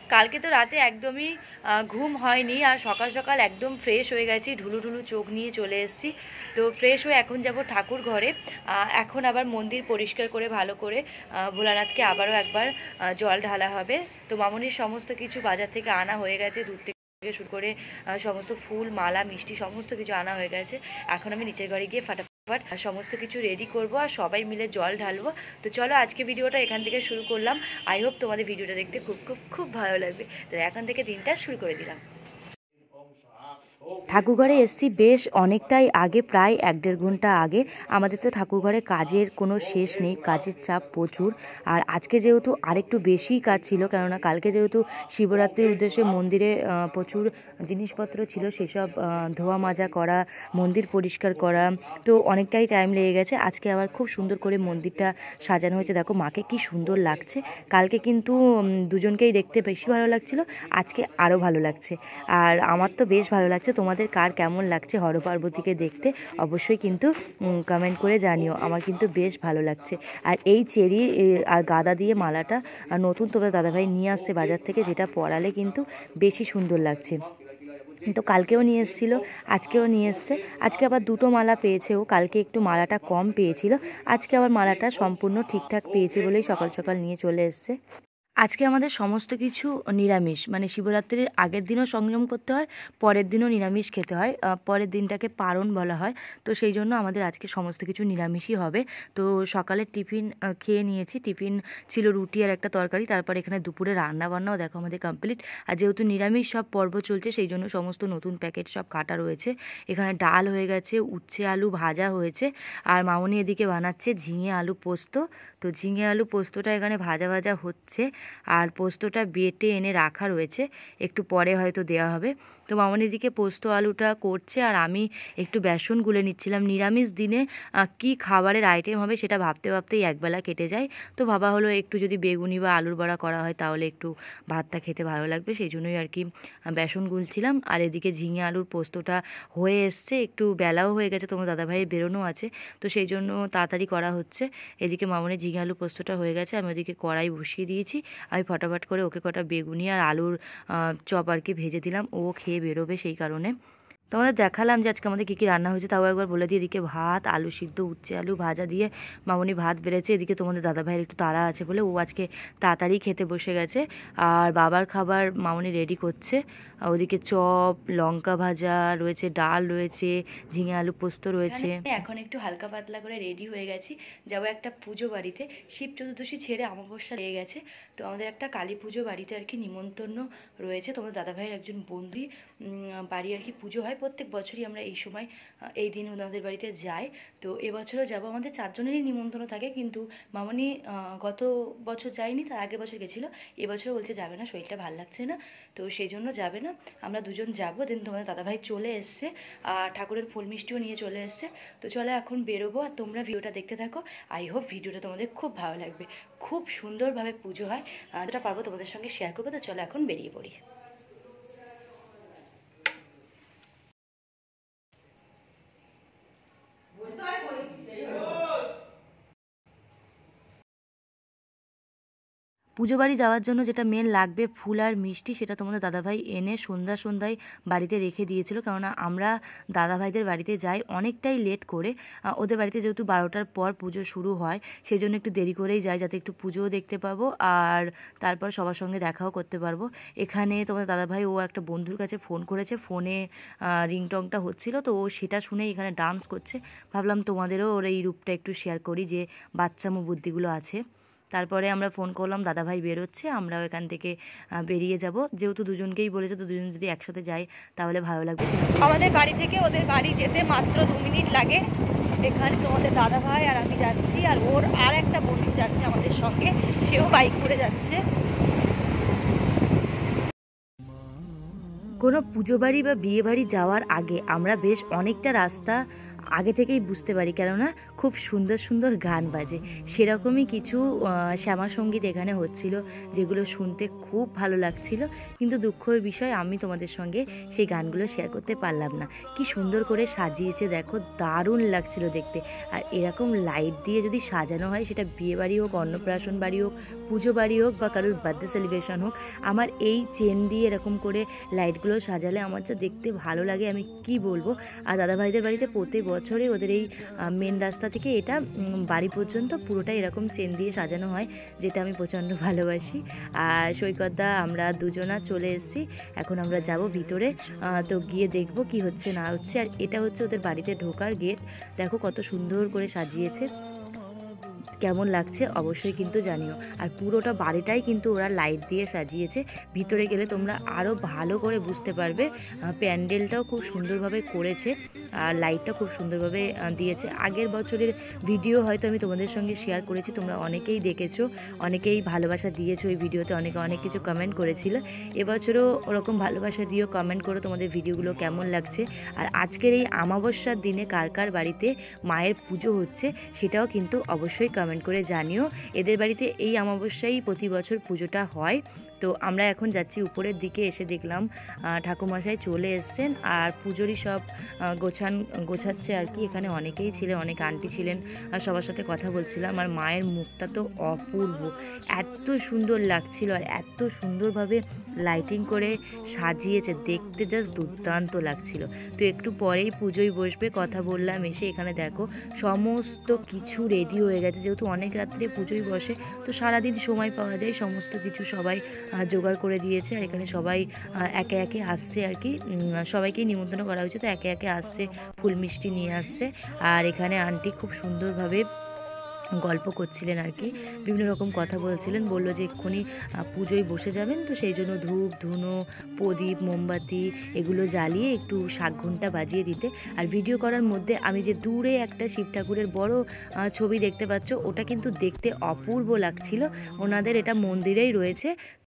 কালকে তো রাতে একদমই ঘুম হয়নি, আর সকাল সকাল একদম ফ্রেশ হয়ে গেছি, ঢুলু ঢুলু চোখ নিয়ে চলে এসেছি। তো ফ্রেশ হয়ে এখন যাব ঠাকুর ঘরে। এখন আবার মন্দির পরিষ্কার করে ভালো করে ভোলানাথকে আবারও একবার জল ঢালা হবে। তো মামনির সমস্ত কিছু বাজার থেকে আনা হয়ে গেছে, দুধ থেকে শুরু করে সমস্ত ফুল মালা মিষ্টি সমস্ত কিছু আনা হয়ে গেছে। এখন আমি নিচের ঘরে গিয়ে ফাটাফাট সমস্ত কিছু রেডি করব আর সবাই মিলে জল ঢালবো। তো চলো আজকে ভিডিওটা এখান থেকে শুরু করলাম। আই হোপ তোমাদের ভিডিওটা দেখতে খুব খুব খুব ভালো লাগবে। তো এখন থেকে দিনটা শুরু করে দিলাম। ঠাকুরঘরে এসছি বেশ অনেকটাই আগে, প্রায় 1-1.5 ঘন্টা আগে। আমাদের তো ঠাকুরঘরে কাজের কোনো শেষ নেই, কাজের চাপ প্রচুর। আর আজকে যেহেতু আরেকটু বেশিই কাজ ছিল, কেননা কালকে যেহেতু শিবরাত্রির উদ্দেশ্যে মন্দিরে প্রচুর জিনিসপত্র ছিল, সেসব ধোয়া মাজা করা, মন্দির পরিষ্কার করা, তো অনেকটাই টাইম লেগে গেছে। আজকে আবার খুব সুন্দর করে মন্দিরটা সাজানো হয়েছে, দেখো মাকে কি সুন্দর লাগছে। কালকে কিন্তু দুজনকেই দেখতে বেশি ভালো লাগছিল, আজকে আরও ভালো লাগছে। আর আমার তো বেশ ভালো লাগছে। তোমাদের কার কেমন লাগছে হরপার্বতীকে দেখতে অবশ্যই কিন্তু কমেন্ট করে জানিও। আমার কিন্তু বেশ ভালো লাগছে। আর এই চেরি আর গাঁদা দিয়ে মালাটা নতুন তোমাদের দাদাভাই নিয়ে আসছে বাজার থেকে, যেটা পরালে কিন্তু বেশি সুন্দর লাগছে। তো কালকেও নিয়ে এসেছিল, আজকেও নিয়ে এসছে। আজকে আবার 2টো মালা পেয়েছে ও, কালকে একটু মালাটা কম পেয়েছিল, আজকে আবার মালাটা সম্পূর্ণ ঠিকঠাক পেয়েছে বলেই সকাল সকাল নিয়ে চলে এসছে। আজকে আমাদের সমস্ত কিছু নিরামিষ, মানে শিবরাত্রির আগের দিনও সংযম করতে হয়, পরের দিনও নিরামিষ খেতে হয়। পরের দিনটাকে পারণ বলা হয়। তো সেই জন্য আমাদের আজকে সমস্ত কিছু নিরামিষই হবে। তো সকালে টিফিন খেয়ে নিয়েছি, টিফিন ছিল রুটি আর একটা তরকারি। তারপর এখানে দুপুরে রান্নাবান্নাও দেখো আমাদের কমপ্লিট। আর যেহেতু নিরামিষ সব পর্ব চলছে, সেই জন্য সমস্ত নতুন প্যাকেট সব কাটা রয়েছে। এখানে ডাল হয়ে গেছে, উচ্ছে আলু ভাজা হয়েছে, আর মামনি এদিকে বানাচ্ছে ঝিঙে আলু পোস্ত। তো ঝিঙে আলু পোস্তটা এখানে ভাজা ভাজা হচ্ছে, আর পোস্তটা বেটে এনে রাখা রয়েছে, একটু পরে হয়তো দেওয়া হবে। তো মামনির দিকে পোস্ত আলুটা করছে, আর আমি একটু বেসন গুলে নিচ্ছিলাম। নিরামিষ দিনে কি খাবারের আইটেম হবে সেটা ভাবতে ভাবতেই একবেলা কেটে যায়। তো ভাবা হলো একটু যদি বেগুনি বা আলুর বড়া করা হয় তাহলে একটু ভাতটা খেতে ভালো লাগবে, সেই জন্যই আর কি বেসন গুলছিলাম। আর এদিকে ঝিঙে আলুর পোস্তটা হয়ে এসছে, একটু বেলাও হয়ে গেছে, তোমার দাদাভাইয়ের বেরোনো আছে, তো সেই জন্য তাড়াতাড়ি করা হচ্ছে। এদিকে মামনির ঝিঙে আলু পোস্তটা হয়ে গেছে, আমি ওদিকে কড়াই বসিয়ে দিয়েছি। আমি ফটাফট করে ওকে কটা বেগুনি আর আলুর চপ আর কি ভেজে দিলাম, ও খেয়ে বেরোবে সেই কারণে। তোমাদের দেখালাম যে আজকে আমাদের কী কী রান্না হয়েছে, তাও একবার বলে দিই। এদিকে ভাত, আলু সিদ্ধ, উচ্ছে আলু ভাজা দিয়ে মামনি ভাত বেড়েছে। এদিকে তোমাদের দাদাভাইয়ের একটু তাড়া আছে বলে ও আজকে তাড়াতাড়ি খেতে বসে গেছে। আর বাবার খাবার মামনি রেডি করছে। ওদিকে চপ, লঙ্কা ভাজা রয়েছে, ডাল রয়েছে, ঝিঙে আলু পোস্ত রয়েছে। এখন একটু হালকা পাতলা করে রেডি হয়ে গেছি, যাবো একটা পুজো বাড়িতে। শিব চতুর্দশী ছেড়ে অমাবস্যা লেগে গেছে, তো আমাদের একটা কালী পুজো বাড়িতে আর কি নিমন্ত্রণ রয়েছে। তোমাদের দাদাভাইয়ের একজন বন্ধুই বাড়ি আর কি পুজো হয়, প্রত্যেক বছরই আমরা এই সময় এই দিন ওনাদের বাড়িতে যাই। তো এবছরও যাবো, আমাদের 4 জনেরই নিমন্ত্রণ থাকে, কিন্তু মামনি গত বছর যায়নি, তার আগের বছর গেছিলো। এবছর বলছে যাবে না, শরীরটা ভালো লাগছে না, তো সেই জন্য যাবে না। আমরা দুজন যাবো। দেন তোমাদের দাদাভাই চলে এসছে, ঠাকুরের ফুল মিষ্টিও নিয়ে চলে এসছে। তো চলো এখন বেরোবো, আর তোমরা ভিডিওটা দেখতে থাকো। আই হোপ ভিডিওটা তোমাদের খুব ভালো লাগবে। খুব সুন্দরভাবে পুজো হয়, যেটা পারবো তোমাদের সঙ্গে শেয়ার করবো। তো চলো এখন বেরিয়ে পড়ি। পুজো বাড়ি যাওয়ার জন্য যেটা মেন লাগবে ফুল আর মিষ্টি, সেটা তোমাদের দাদাভাই এনে সন্ধ্যায় বাড়িতে রেখে দিয়েছিল। কেননা আমরা দাদাভাইদের বাড়িতে যাই অনেকটাই লেট করে, ওদের বাড়িতে যেহেতু 12টার পর পুজো শুরু হয়, সেই জন্য একটু দেরি করেই যাই, যাতে একটু পুজোও দেখতে পাবো আর তারপর সবার সঙ্গে দেখাও করতে পারবো। এখানে তোমাদের দাদাভাই ও একটা বন্ধুর কাছে ফোন করেছে, ফোনে রিংটংটা হচ্ছিল, তো ও সেটা শুনেই এখানে ডান্স করছে। ভাবলাম তোমাদেরও ওর এই রূপটা একটু শেয়ার করি, যে বাচ্চামো বুদ্ধিগুলো আছে। তারপরে আমরা ফোন করলাম, দাদাভাই বেরোচ্ছে, আমরাও এখান থেকে বেরিয়ে যাব। যেহেতু দুজনকেই বলেছে, তো দুজন যদি একসাথে যাই তাহলে ভালো লাগবে। আমাদের বাড়ি থেকে ওদের বাড়ি যেতে মাত্র 2 মিনিট লাগে। এখানে তোমাদের দাদাভাই আর আমি যাচ্ছি, আর ওর আর একটা বন্ধু যাচ্ছে আমাদের সঙ্গে, সেও বাইক করে যাচ্ছে। কোনো পুজো বাড়ি বা বিয়ে বাড়ি যাওয়ার আগে আমরা বেশ অনেকটা রাস্তা আগে থেকেই বুঝতে পারি, কেননা খুব সুন্দর সুন্দর গান বাজে। সেরকমই কিছু শ্যামা সঙ্গীত এখানে হচ্ছিল, যেগুলো শুনতে খুব ভালো লাগছিল। কিন্তু দুঃখের বিষয় আমি তোমাদের সঙ্গে সেই গানগুলো শেয়ার করতে পারলাম না। কি সুন্দর করে সাজিয়েছে দেখো, দারুণ লাগছিল দেখতে। আর এরকম লাইট দিয়ে যদি সাজানো হয়, সেটা বিয়ে বাড়ি হোক, অন্নপ্রাশন বাড়ি হোক, পুজো বাড়ি হোক, বা কারোর বার্থডে সেলিব্রেশন হোক, আমার এই চেন দিয়ে এরকম করে লাইটগুলো সাজালে আমার যা দেখতে ভালো লাগে আমি কি বলবো। আর দাদাভাইদের বাড়িতে প্রতি বছরে ওদের এই মেন রাস্তা থেকে এটা বাড়ি পর্যন্ত পুরোটাই এরকম চেন দিয়ে সাজানো হয়, যেটা আমি প্রচণ্ড ভালোবাসি। আর সৈকতদা আমরা দুজনা চলে এসেছি, এখন আমরা যাব ভিতরে, তো গিয়ে দেখবো কি হচ্ছে না হচ্ছে। আর এটা হচ্ছে ওদের বাড়িতে ঢোকার গেট, দেখো কত সুন্দর করে সাজিয়েছে। কেমন লাগছে অবশ্যই কিন্তু জানিও। আর পুরোটা বাড়িটাই কিন্তু ওরা লাইট দিয়ে সাজিয়েছে, ভিতরে গেলে তোমরা আরও ভালো করে বুঝতে পারবে। প্যান্ডেলটাও খুব সুন্দরভাবে করেছে, আর লাইটটা খুব সুন্দরভাবে দিয়েছে। আগের বছরের ভিডিও হয়তো আমি তোমাদের সঙ্গে শেয়ার করেছি, তোমরা অনেকেই দেখেছো, অনেকেই ভালোবাসা দিয়েছো এই ভিডিওতে, অনেকে অনেক কিছু কমেন্ট করেছিল। এবছরও ওরকম ভালোবাসা দিয়েও কমেন্ট করো তোমাদের ভিডিওগুলো কেমন লাগছে। আর আজকের এই অমাবস্যার দিনে কার কার বাড়িতে মায়ের পুজো হচ্ছে সেটাও কিন্তু অবশ্যই কমেন্ট করে জানিও। এদের বাড়িতে এই অমাবস্যায় প্রতি বছর পুজোটা হয়। তো আমরা এখন যাচ্ছি উপরের দিকে, এসে দেখলাম ঠাকুরমশাই চলে এসছেন আর পুজোরই সব গোছাচ্ছে আর কি। এখানে অনেকেই ছিলেন, অনেক আন্টি ছিলেন, আর সবার সাথে কথা বলছিলাম। আর মায়ের মুখটা তো অপূর্ব, এত সুন্দর লাগছিল, আর এত সুন্দরভাবে লাইটিং করে সাজিয়েছে, দেখতে জাস্ট দুর্দান্ত লাগছিল। তো একটু পরেই পুজোয় বসবে, কথা বললাম এসে। এখানে দেখো সমস্ত কিছু রেডি হয়ে গেছে, যেহেতু অনেক রাত্রে পুজোয় বসে, তো সারাদিন সময় পাওয়া যায়, সমস্ত কিছু সবাই জোগাড় করে দিয়েছে। আর এখানে সবাই একে একে আসছে আর কি, সবাইকেই নিমন্ত্রণ করা হয়েছে, তো একে একে আসছে, ফুল মিষ্টি নিয়ে আসছে। আর এখানে আন্টি খুব সুন্দরভাবে গল্প করছিলেন আর কি, বিভিন্ন রকম কথা বলছিলেন। বললো যে এক্ষুনি পুজোয় বসে যাবেন, তো সেই জন্য ধূপ ধুনো, প্রদীপ, মোমবাতি এগুলো জ্বালিয়ে একটু শাক ঘণ্টা বাজিয়ে দিতে। আর ভিডিও করার মধ্যে আমি যে দূরে একটা শিব ঠাকুরের বড় ছবি দেখতে পাচ্ছ, ওটা কিন্তু দেখতে অপূর্ব লাগছিল। ওনাদের এটা মন্দিরেই রয়েছে।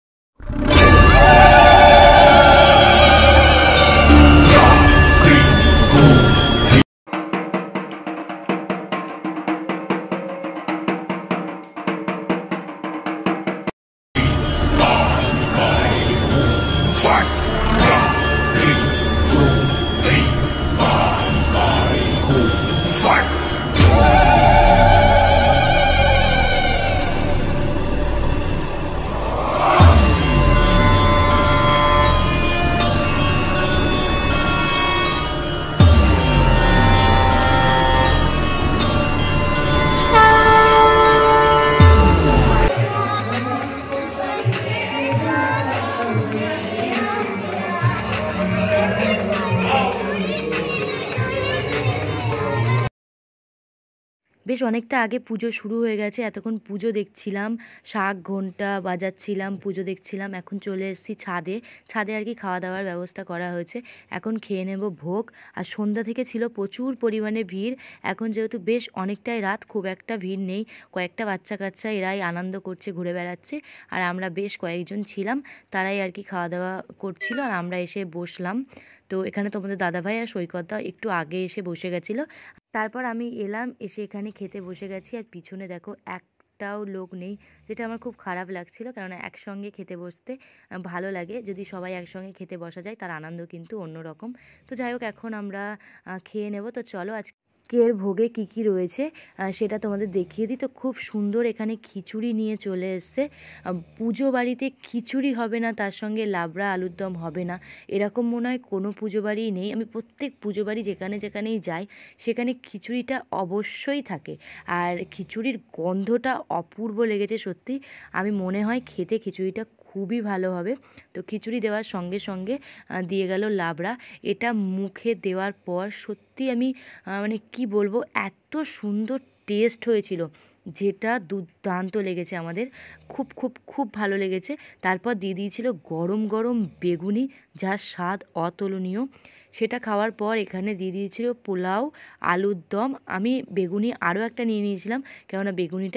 বেশ অনেকটা আগে পুজো শুরু হয়ে গেছে, এতক্ষণ পুজো দেখছিলাম, শাক ঘণ্টা বাজাচ্ছিলাম, পুজো দেখছিলাম। এখন চলে এসেছি ছাদে আর কি খাওয়া দাওয়ার ব্যবস্থা করা হয়েছে, এখন খেয়ে নেব ভোগ। আর সন্ধ্যা থেকে ছিল প্রচুর পরিমাণে ভিড়, এখন যেহেতু বেশ অনেকটাই রাত, খুব একটা ভিড় নেই। কয়েকটা বাচ্চা কাচ্চা এরাই আনন্দ করছে, ঘুরে বেড়াচ্ছে। আর আমরা বেশ কয়েকজন ছিলাম, তারাই আর কি খাওয়া দাওয়া করছিল, আর আমরা এসে বসলাম। তো এখানে তোমাদের দাদাভাই আর সৈকতদা একটু আগে এসে বসে গেছিলো, তারপর আমি এলাম, এসে এখানে খেতে বসে গেছি। আর পিছনে দেখো একটাও লোক নেই, যেটা আমার খুব খারাপ লাগছিল, কেননা একসঙ্গে খেতে বসতে ভালো লাগে। যদি সবাই একসঙ্গে খেতে বসা যায়, তার আনন্দ কিন্তু অন্যরকম। তো যাই হোক, এখন আমরা খেয়ে নেব। তো চলো আজকের ভোগে কি কি রয়েছে সেটা তোমাদের দেখিয়ে দিই। তো খুব সুন্দর এখানে খিচুড়ি নিয়ে চলে এসছে। পুজো বাড়িতে খিচুড়ি হবে না, তার সঙ্গে লাবড়া আলুর দম হবে না, এরকম মনে হয় কোনো পুজো বাড়িই নেই। আমি প্রত্যেক পুজো বাড়ি যেখানেই যাই, সেখানে খিচুড়িটা অবশ্যই থাকে। আর খিচুড়ির গন্ধটা অপূর্ব লেগেছে সত্যি। আমি মনে হয় খেতে খিচুড়িটা খুবই ভালো হবে। তো খিচুড়ি দেওয়ার সঙ্গে সঙ্গে দিয়ে গেল লাবড়া। এটা মুখে দেওয়ার পর সত্যি আমি মানে কি বলবো, এত সুন্দর টেস্ট হয়েছিল, যেটা দুর্দান্ত লেগেছে আমাদের, খুব খুব খুব ভালো লেগেছে। তারপর দিয়ে দিয়েছিল গরম গরম বেগুনি, যার স্বাদ অতুলনীয়। সেটা খাওয়ার পর এখানে দিয়ে দিয়েছিল পোলাও, আলুর দম। আমি বেগুনি আরও একটা নিয়ে নিয়েছিলাম, কেননা বেগুনিটা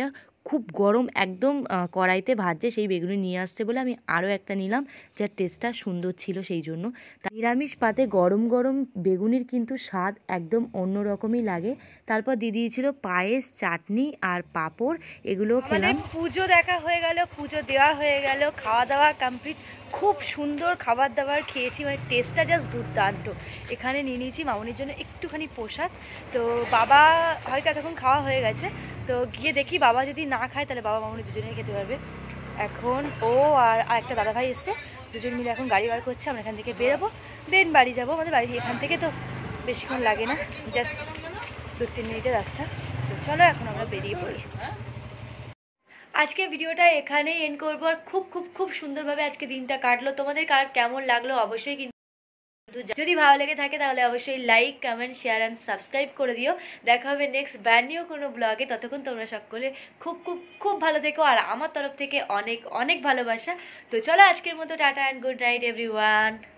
খুব গরম একদম কড়াইতে ভাজছে সেই বেগুনি নিয়ে আসছে বলে আমি আরও একটা নিলাম, যার টেস্টটা সুন্দর ছিল সেই জন্য। নিরামিষ পাতে গরম গরম বেগুনির কিন্তু স্বাদ একদম অন্যরকমই লাগে। তারপর দিয়ে দিয়েছিল পায়েস, চাটনি আর পাঁপড়, এগুলো খেলাম। পুজো দেখা হয়ে গেল, পুজো দেওয়া হয়ে গেল, খাওয়া দাওয়া কমপ্লিট। খুব সুন্দর খাবার দাবার খেয়েছি, মানে টেস্টটা জাস্ট দুর্দান্ত। এখানে নিয়ে নিয়েছি মামনির জন্য একটুখানি প্রসাদ। তো বাবা হয়তো এতক্ষণ খাওয়া হয়ে গেছে, তো গিয়ে দেখি বাবা যদি না খায় তাহলে বাবা মামনি দুজনেই খেতে পারবে। এখন ও আর একটা দাদাভাই এসছে, দুজন মিলে এখন গাড়ি বার করছে, আমরা এখান থেকে বেরোবো, দেন বাড়ি যাবো। আমাদের বাড়ি এখান থেকে তো বেশিক্ষণ লাগে না, জাস্ট 2-3 মিনিটের রাস্তা। তো চলো এখন আমরা বেরিয়ে পড়ি। আজকে ভিডিওটা এখানেই এন্ড করবো। আর খুব খুব খুব সুন্দরভাবে আজকে দিনটা কাটলো। তোমাদের কার কেমন লাগলো অবশ্যই কিন্তু যদি ভালো লেগে থাকে তাহলে অবশ্যই like, comment, share and subscribe করে দিও। দেখা হবে নেক্সট ব্র্যান্ড নিউ কোনো ব্লগে। ততক্ষণ তোমরা সকলে খুব খুব খুব ভালো থেকো, আর আমার তরফ থেকে অনেক অনেক ভালোবাসা। তো চলো আজকের মতো tata and good night everyone.